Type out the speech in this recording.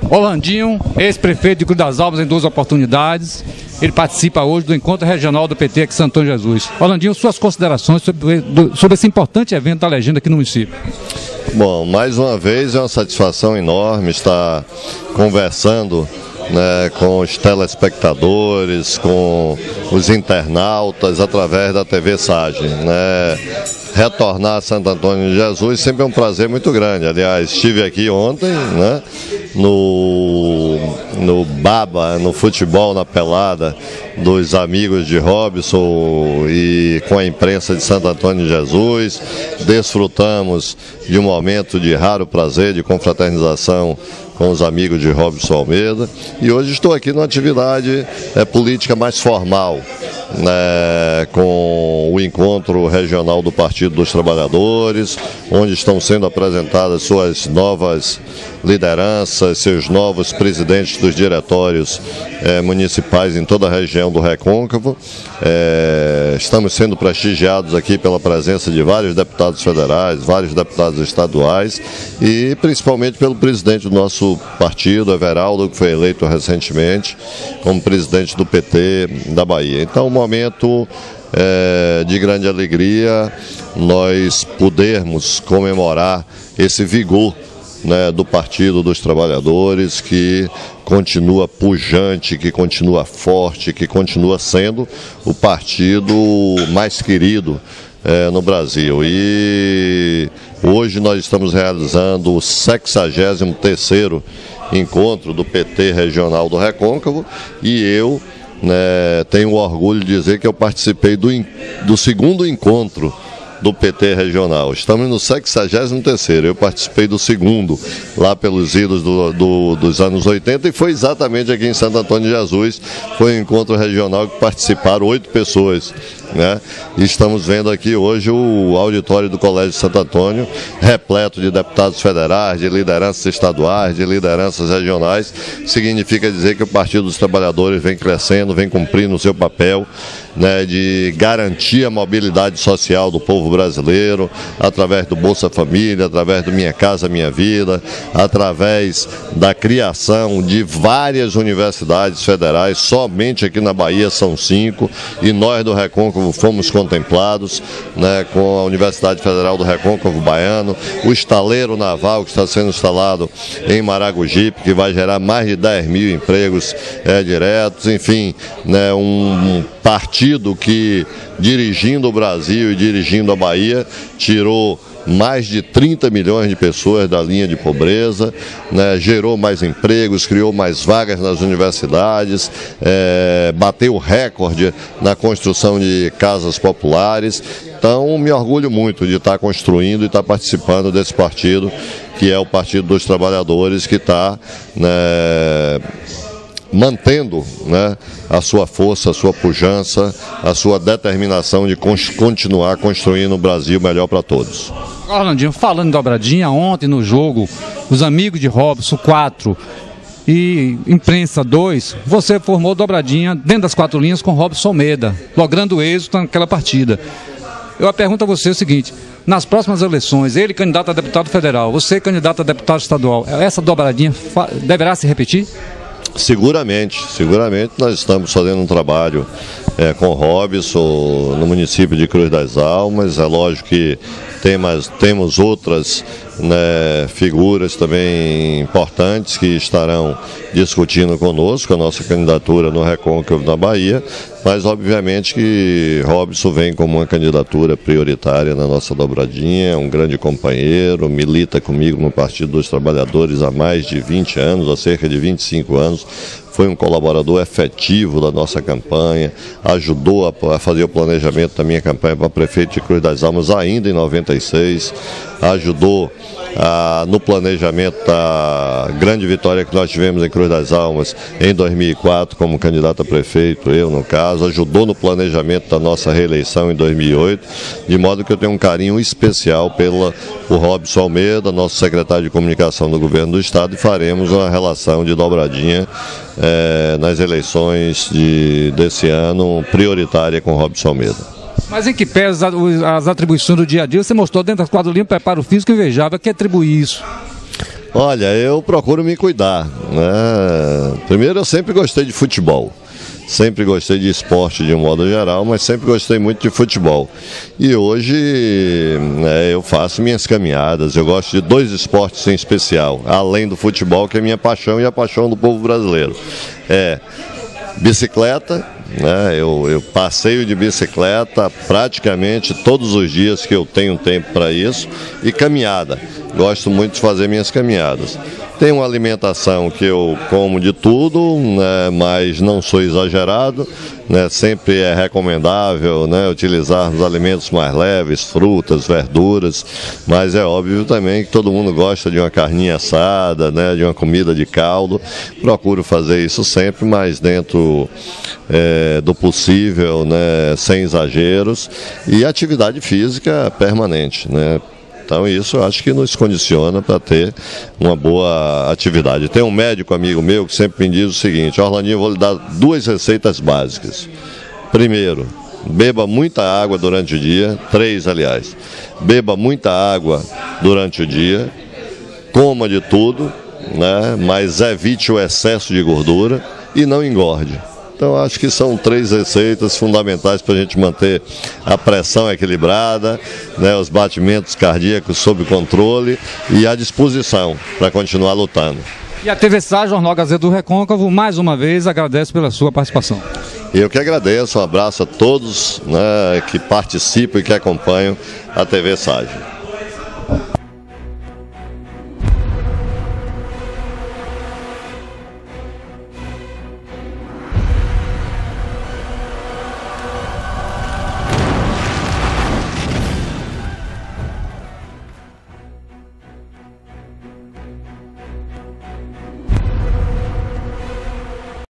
Orlandinho, ex-prefeito de Cruz das Almas em 2 oportunidades, ele participa hoje do encontro regional do PT aqui em Santo Antônio de Jesus. Orlandinho, suas considerações sobre esse importante evento da legenda aqui no município. Bom, mais uma vez é uma satisfação enorme estar conversando, né, com os telespectadores, com os internautas através da TV Sage, né? Retornar a Santo Antônio de Jesus sempre é um prazer muito grande. Aliás, estive aqui ontem, né, no Baba, no futebol, na pelada dos amigos de Robson e com a imprensa de Santo Antônio de Jesus. Desfrutamos de um momento de raro prazer, de confraternização com os amigos de Robson Almeida, e hoje estou aqui numa atividade política mais formal, né, com o encontro regional do Partido dos Trabalhadores, onde estão sendo apresentadas suas novas lideranças, seus novos presidentes dos diretórios municipais em toda a região do Recôncavo. Estamos sendo prestigiados aqui pela presença de vários deputados federais, vários deputados estaduais e principalmente pelo presidente do nosso partido, Everaldo, que foi eleito recentemente como presidente do PT da Bahia. Então, um momento de grande alegria nós podermos comemorar esse vigor, né, do Partido dos Trabalhadores, que continua pujante, que continua forte, que continua sendo o partido mais querido no Brasil. E hoje nós estamos realizando o 63º encontro do PT Regional do Recôncavo e eu, né, tenho o orgulho de dizer que eu participei do segundo encontro do PT Regional. Estamos no 63º, eu participei do segundo, lá pelos idos dos anos 80, e foi exatamente aqui em Santo Antônio de Jesus. Foi um encontro regional que participaram 8 pessoas, né? E estamos vendo aqui hoje o auditório do Colégio de Santo Antônio, repleto de deputados federais, de lideranças estaduais, de lideranças regionais. Significa dizer que o Partido dos Trabalhadores vem crescendo, vem cumprindo o seu papel, né, de garantir a mobilidade social do povo brasileiro, através do Bolsa Família, através do Minha Casa Minha Vida, através da criação de várias universidades federais. Somente aqui na Bahia são 5, e nós do Recôncavo fomos contemplados, né, com a Universidade Federal do Recôncavo Baiano, o estaleiro naval que está sendo instalado em Maragogipe, que vai gerar mais de 10 mil empregos diretos, enfim, né, um partido que, dirigindo o Brasil e dirigindo a Bahia, tirou mais de 30 milhões de pessoas da linha de pobreza, né, gerou mais empregos, criou mais vagas nas universidades, bateu recorde na construção de casas populares. Então, me orgulho muito de estar construindo e estar participando desse partido, que é o Partido dos Trabalhadores, que está, né, mantendo, né, a sua força, a sua pujança, a sua determinação de continuar construindo um Brasil melhor para todos. Orlandinho, falando em dobradinha, ontem no jogo, os amigos de Robson 4 e imprensa 2, você formou dobradinha dentro das 4 linhas com Robson Almeida, logrando êxito naquela partida. Eu pergunto a você o seguinte: nas próximas eleições, ele candidato a deputado federal, você candidato a deputado estadual, essa dobradinha deverá se repetir? Seguramente nós estamos fazendo um trabalho com Robson no município de Cruz das Almas. É lógico que temos outras, né, figuras também importantes que estarão discutindo conosco a nossa candidatura no Recôncavo da Bahia, mas obviamente que Robson vem como uma candidatura prioritária na nossa dobradinha. É um grande companheiro, milita comigo no Partido dos Trabalhadores há mais de 20 anos, há cerca de 25 anos. Foi um colaborador efetivo da nossa campanha, ajudou a fazer o planejamento da minha campanha para prefeito de Cruz das Almas ainda em 96, ajudou no planejamento da grande vitória que nós tivemos em Cruz das Almas em 2004 como candidato a prefeito, eu no caso, ajudou no planejamento da nossa reeleição em 2008, de modo que eu tenho um carinho especial por Robson Almeida, nosso secretário de comunicação do governo do estado, e faremos uma relação de dobradinha nas eleições desse ano, prioritária com Robson Almeida. Mas em que pesa as atribuições do dia a dia? Você mostrou dentro das 4 linhas um preparo físico invejável. Que atribui isso? Olha, eu procuro me cuidar, né? Primeiro, eu sempre gostei de futebol. Sempre gostei de esporte de um modo geral, mas sempre gostei muito de futebol. E hoje eu faço minhas caminhadas, eu gosto de 2 esportes em especial, além do futebol, que é minha paixão e a paixão do povo brasileiro. Bicicleta, né? Eu passeio de bicicleta praticamente todos os dias que eu tenho tempo para isso, e caminhada. Gosto muito de fazer minhas caminhadas. Tenho uma alimentação que eu como de tudo, né, mas não sou exagerado, né, sempre é recomendável, né, utilizar os alimentos mais leves, frutas, verduras, mas é óbvio também que todo mundo gosta de uma carninha assada, né, de uma comida de caldo. Procuro fazer isso sempre, mas dentro do possível, né, sem exageros, e atividade física permanente, né. Então isso eu acho que nos condiciona para ter uma boa atividade. Tem um médico amigo meu que sempre me diz o seguinte: Orlandinho, eu vou lhe dar 2 receitas básicas. Primeiro, beba muita água durante o dia, 3 aliás. Beba muita água durante o dia, coma de tudo, né, mas evite o excesso de gordura e não engorde. Então acho que são 3 receitas fundamentais para a gente manter a pressão equilibrada, né, os batimentos cardíacos sob controle e a disposição para continuar lutando. E a TV Sá, Jornal Gazeta do Recôncavo, mais uma vez agradece pela sua participação. Eu que agradeço, um abraço a todos, né, que participam e que acompanham a TV Sá.